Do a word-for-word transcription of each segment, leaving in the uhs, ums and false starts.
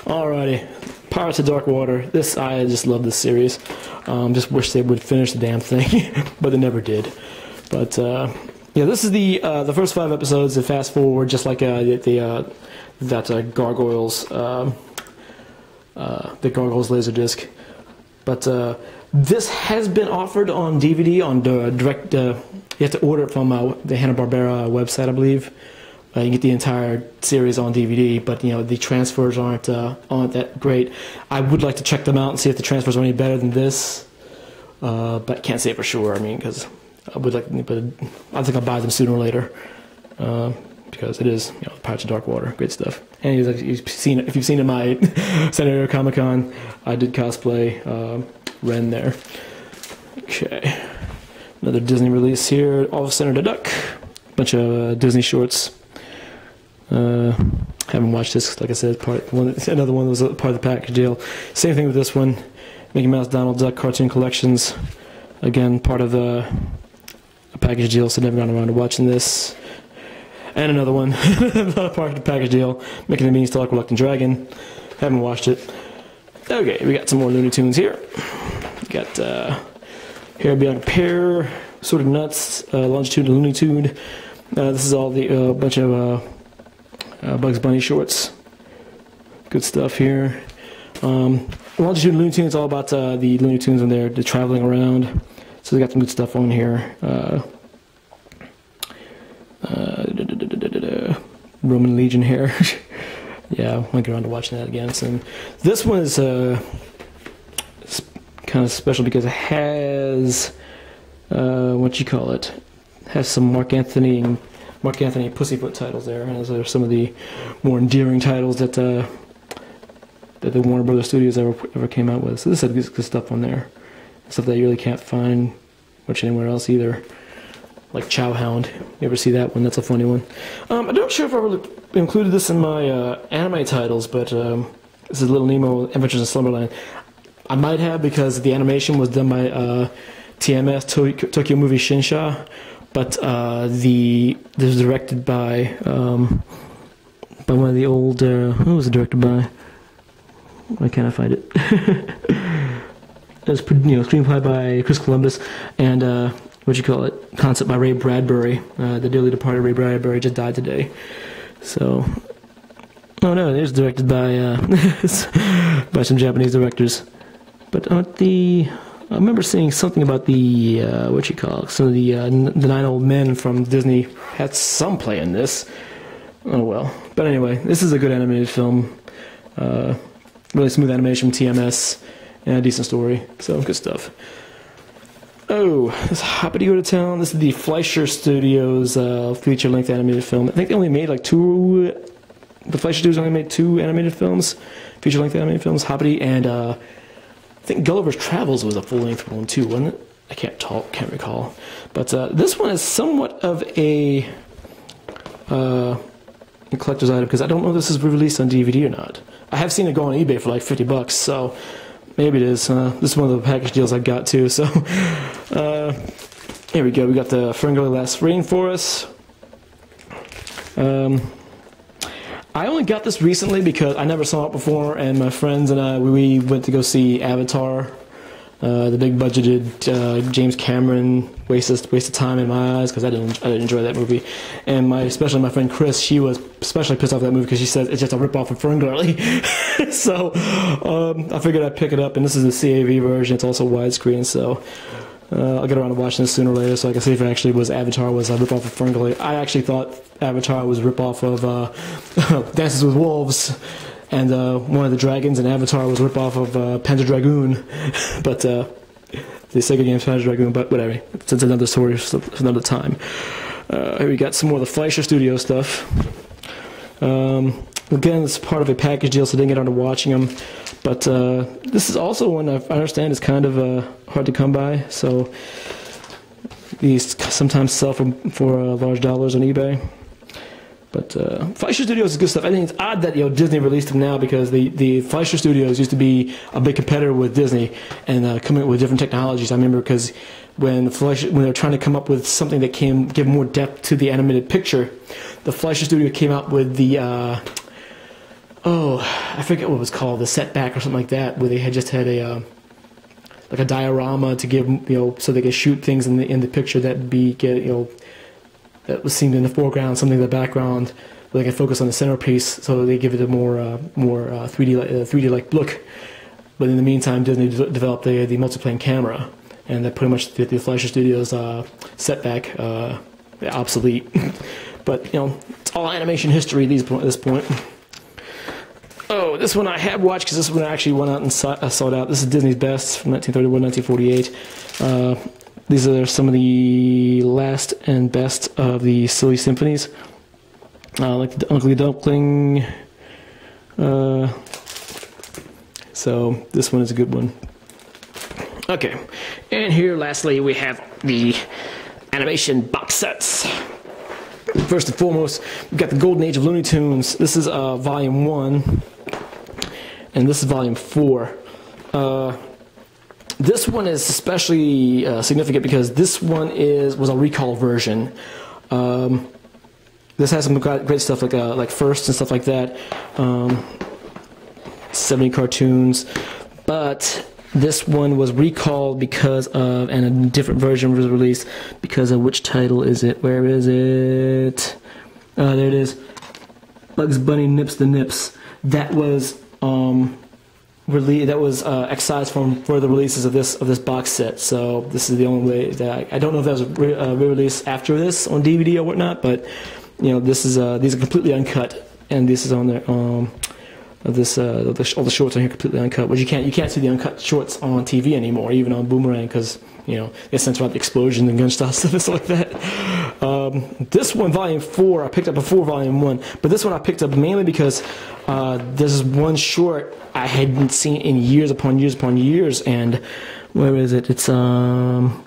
Alrighty, Pirates of Dark Water. This I just love this series. Um, just wish they would finish the damn thing, but they never did. But uh, yeah, this is the uh, the first five episodes. They fast forward just like uh, the, the uh, that uh, Gargoyles uh, uh, the Gargoyles Laserdisc. But uh, this has been offered on D V D on the direct. Uh, you have to order it from uh, the Hanna-Barbera website, I believe. Uh, you get the entire series on D V D, but you know the transfers aren't uh, aren't that great. I would like to check them out and see if the transfers are any better than this, uh, but can't say for sure. I mean, because I would like, but I think I'll buy them sooner or later uh, because it is, you know, Pirates of Dark Water, great stuff. And you've seen if you've seen it at my San Diego Comic Con, I did cosplay uh, Ren there. Okay, another Disney release here. All Center the Duck, bunch of uh, Disney shorts. Uh, haven't watched this, like I said, part one, another one that was part of the package deal. Same thing with this one, Mickey Mouse, Donald Duck Cartoon Collections. Again, part of the a package deal, so never got around to watching this. And another one, not part of the package deal, Mickey and the Beanstalk Reluctant Dragon. Haven't watched it. Okay, we got some more Looney Tunes here. We got uh, Here Beyond Compare, Sort of Nuts, uh, Longitude and Looney Tune. Uh, this is all the uh, bunch of uh, Uh, Bugs Bunny shorts. Good stuff here. Um, Longitude Looney Tunes, all about uh, the Looney Tunes when they're, they're traveling around. So they got some good stuff on here. Uh, uh, da, da, da, da, da, da. Roman Legion here. Yeah, I'll get around to watching that again soon. This one is uh, kind of special because it has, uh, what you call it, has some Mark Anthony and Mark Anthony Pussyfoot titles there, and those are some of the more endearing titles that uh, that the Warner Brothers Studios ever ever came out with. So this has good, good stuff on there, stuff that you really can't find much anywhere else either. Like Chow Hound, you ever see that one? That's a funny one. Um, I'm not sure if I really included this in my uh, anime titles, but um, this is Little Nemo Adventures in Slumberland. I might have because the animation was done by uh, T M S Tokyo Movie Shinsha. But uh, the this was directed by um, by one of the old uh, who was it directed by? Why can't I find it? It was, you know, screenplay by Chris Columbus and uh, what you call it, concept by Ray Bradbury. Uh, the dearly departed Ray Bradbury just died today. So, oh no, it was directed by uh, by some Japanese directors. But aren't the I remember seeing something about the, uh, what you call it, some of the, uh, n the nine old men from Disney had some play in this. Oh well. But anyway, this is a good animated film. Uh, really smooth animation from T M S, and a decent story. So, good stuff. Oh, this Hoppity Go to Town. This is the Fleischer Studios uh, feature-length animated film. I think they only made like two, the Fleischer Studios only made two animated films, feature-length animated films, Hoppity and, uh, I think Gulliver's Travels was a full-length one too, wasn't it? I can't talk, can't recall. But uh, this one is somewhat of a, uh, a collector's item because I don't know if this is released on D V D or not. I have seen it go on eBay for like fifty bucks, so maybe it is. Uh, this is one of the package deals I got too. So uh, here we go. We got the Ferngully Last Rainforest. Um. I only got this recently because I never saw it before, and my friends and I, we went to go see Avatar, uh, the big budgeted uh, James Cameron waste of, waste of time in my eyes because I didn't I didn't enjoy that movie, and my especially my friend Chris, she was especially pissed off at that movie because she says it's just a ripoff of Ferngully. So um, I figured I'd pick it up, and this is the C A V version. It's also widescreen, so. Uh, I'll get around to watching this sooner or later, so I can see if it actually was Avatar was a ripoff of Ferngully. I actually thought Avatar was a ripoff of uh, Dances with Wolves, and uh, one of the dragons in Avatar was a ripoff of uh, Panzer Dragoon. But uh, the Sega game's Panzer Dragoon, but whatever. It's, it's another story, it's another time. Uh, here we got some more of the Fleischer Studio stuff. Um, again, it's part of a package deal, so I didn't get around to watching them. But uh, this is also one I understand is kind of uh, hard to come by. So these sometimes sell for, for uh, large dollars on eBay. But uh, Fleischer Studios is good stuff. I think it's odd that you know Disney released them now because the, the Fleischer Studios used to be a big competitor with Disney and uh, coming up with different technologies. I remember because when Fleischer, when they were trying to come up with something that came give more depth to the animated picture, the Fleischer Studio came out with the uh, oh, I forget what it was called, the setback or something like that, where they had just had a uh, like a diorama to give, you know, so they could shoot things in the in the picture that be get, you know, that was seen in the foreground, something in the background, where they can focus on the centerpiece, so they give it a more uh, more uh, three D uh, three D like look. But in the meantime, Disney de developed the the multiplane camera, and that pretty much the, the Fleischer Studios uh, setback uh, obsolete. But you know, it's all animation history at, these, at this point. Oh, this one I have watched because this one I actually went out and saw, uh, sought out. This is Disney's Best from nineteen thirty-one to nineteen forty-eight. Uh, these are some of the last and best of the silly symphonies, uh, like the Ugly Duckling. Uh, so this one is a good one. Okay, and here lastly we have the animation box sets. First and foremost, we've got the Golden Age of Looney Tunes. This is uh, Volume one, and this is Volume four. Uh, this one is especially uh, significant because this one is was a recall version. Um, this has some great stuff like uh, like First and stuff like that. Um, seventy cartoons, but this one was recalled because of, and a different version was released because of, which title is it? Where is it? Uh, there it is. Bugs Bunny Nips the Nips. That was um, rele that was uh, excised from further releases of this of this box set. So this is the only way that I, I don't know if that was re uh, re-released after this on D V D or whatnot, but you know, this is uh, these are completely uncut, and this is on there. Um, This uh, the, all the shorts on here completely uncut, but you can't you can't see the uncut shorts on T V anymore, even on Boomerang, because you know they censor out the explosion and gunshot stuff and stuff like that. Um, this one, Volume Four, I picked up before Volume One, but this one I picked up mainly because uh, there's one short I hadn't seen in years upon years upon years, and where is it? It's um,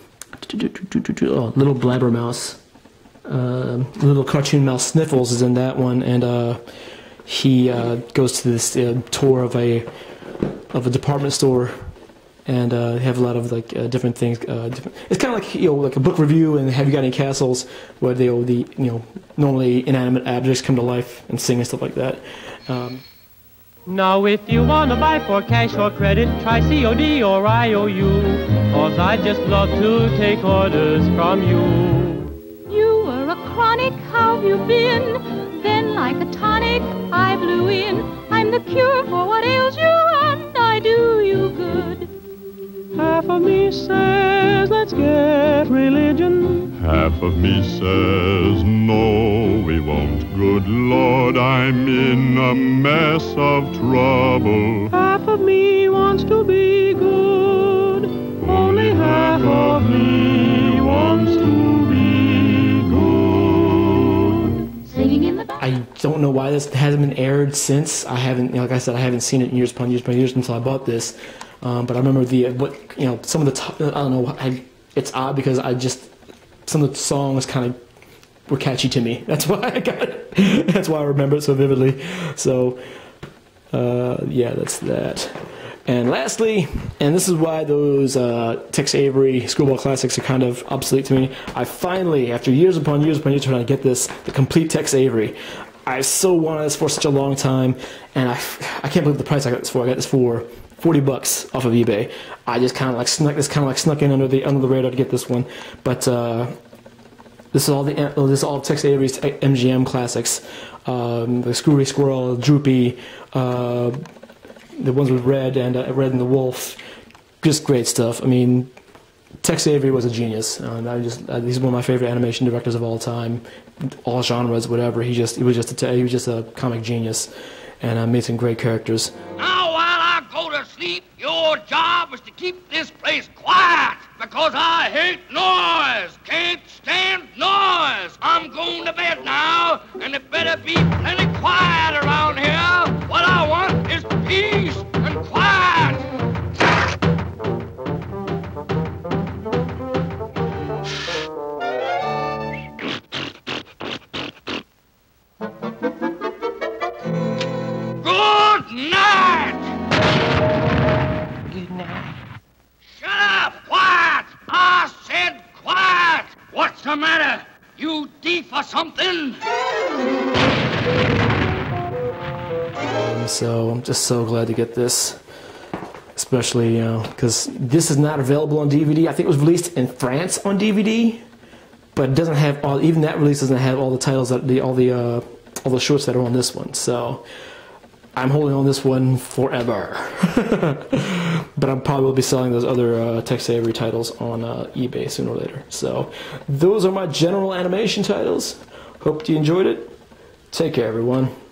oh, Little Blabbermouse, uh, Little Cartoon Mouse Sniffles is in that one, and uh. He uh, goes to this uh, tour of a of a department store, and uh, they have a lot of like uh, different things. Uh, different, it's kind of like, you know, like a book review and Have You Got Any Castles, where they the you know normally inanimate objects come to life and sing and stuff like that. Um, Now if you want to buy for cash or credit, try C O D or I O U, 'cause I just love to take orders from you. You were a chronic, how have you been? Then like a tonic, I blew in. I'm the cure for what ails you, and I do you good. Half of me says, let's get religion. Half of me says, no, we won't. Good Lord, I'm in a mess of trouble. Half of me wants to be good. Only half of me wants to be good. Singing in the back. I don't know why this hasn't been aired since. I haven't, you know, like I said, I haven't seen it in years upon years upon years until I bought this. Um, but I remember the what you know some of the top, I don't know. I, it's odd because I just some of the songs kind of were catchy to me. That's why I got it. That's why I remember it so vividly. So uh, yeah, that's that. And lastly, and this is why those uh, Tex Avery Screwball Classics are kind of obsolete to me. I finally, after years upon years upon years trying to get this, the complete Tex Avery. I so wanted this for such a long time, and I, I can't believe the price I got this for. I got this for forty bucks off of eBay. I just kind of like snuck this kind of like snuck in under the under the radar to get this one. But uh, this is all the this is all Tex Avery's M G M classics. Um, the Screwy Squirrel, Droopy, uh, the ones with Red and uh, Red and the Wolf. Just great stuff. I mean, Tex Avery was a genius. Um, I just uh, he's one of my favorite animation directors of all time, all genres, whatever. He just he was just a he was just a comic genius, and uh, made some great characters. Now, while I go to sleep, your job is to keep this place quiet, because I hate noise. Can't stand noise. I'm going to bed now, and it better be plenty quiet around here. What I want is peace and quiet. Good night! Good night. Shut up! Quiet! I said quiet! What's the matter? You deaf or something? And so I'm just so glad to get this, especially, you know, because this is not available on D V D. I think it was released in France on D V D, but it doesn't have all. Even that release doesn't have all the titles that the all the uh, all the shorts that are on this one. So I'm holding on this one forever. But I probably will be selling those other uh, Tex Avery titles on uh, eBay sooner or later. So those are my general animation titles. Hope you enjoyed it. Take care, everyone.